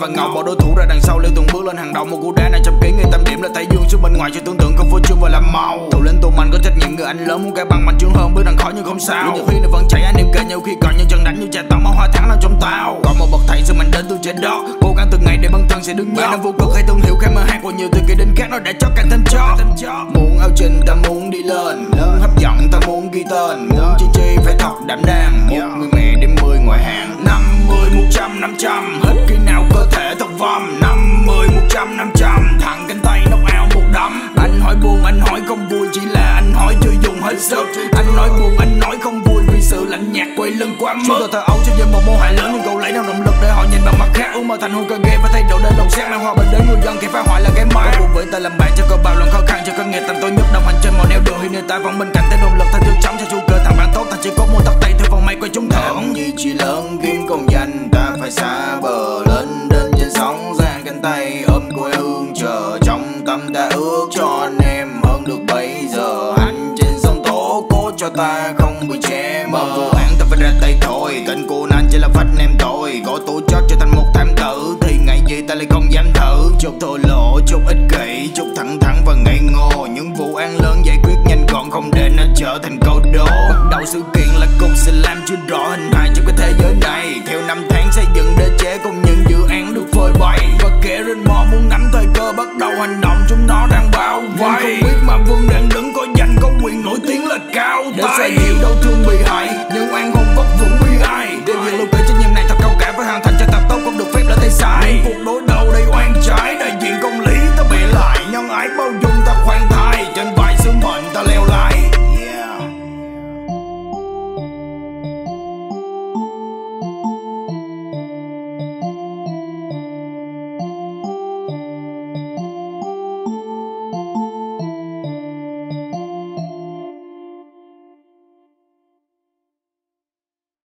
và ngầu. Bỏ đối thủ ra đằng sau, leo từng bước lên hàng đầu. Một cú đá này trăm ký, người tâm điểm là Thái Dương xuống bên ngoài cho tưởng tượng không phô trương và làm màu. Tụ lên tụ mạnh có trách nhiệm, người anh lớn muốn cái bằng mạnh trướng hơn, bước đằng khó nhưng không sao. Những huy này vẫn chạy anh em kể nhau khi còn những trận đánh như trà tao máu hoa tháng nào trong tao. Còn một bậc thầy sức mạnh đến từ trên đó, cố gắng từng ngày để bản thân sẽ đứng dậy. Năm vô cực hay thương hiệu khai mở hát còn nhiều từ kỳ đến khác nó đã cho càng thêm cho. Muốn ao trình ta muốn đi lên, muốn hấp dẫn ta muốn ghi tên, muốn chi phải thật đảm đang. Một người mẹ đêm 10 ngoài hàng, 50, 100, 500 hết khi nào cơ thể thật vong. 50, 100, 500 thẳng cánh tay nóc áo một đấm. Anh hỏi buồn, anh hỏi không vui, chỉ là anh hỏi chưa dùng hết sức. Anh nói buồn, anh nói không vui vì sự lạnh nhạt quay lưng quá mức. Chúng tôi thờ ấu cho dân một môn hại lớn nhưng cậu lấy đâu động lực để họ nhìn bằng mặt khác. Uống mơ thành hôn cơ ghê và thay đổi đến lòng xét mang hòa bình đến người dân khi phá hoại là cái máy. Cùng với ta làm bạn cho cơ bao lần khó khăn cho cơ nghiệp tầm tôi nhất đồng hành trên mọi nẻo đường. Thì nơi ta vẫn bên cạnh thêm động lực thay thức sống cho chu cơ thằng bạn tốt thành chỉ có muốn tắt tay theo vòng mây quay chúng thưởng. Như chỉ lớn kiếm công danh ta phải xa bờ lên đến trên sóng ra cánh tay ôm quê hương chờ trong tâm ta ước cho anh em hơn được bây giờ. Hành trên sông tố cố cho ta không bị che mờ. Vô án ta phải ra tay thôi, tên cô nan chỉ là phách nem tôi. Có tố chất trở thành một thám tử thì ngày gì ta lại không dám thử. Chút thô lỗ, chút ích kỷ, chút thẳng thắn và ngây ngô. Những vụ án lớn giải quyết nhanh gọn không để nó trở thành câu đố. Bắt đầu sự kiện là cục sẽ làm chưa rõ hình hài trong cái thế giới này. Theo năm tháng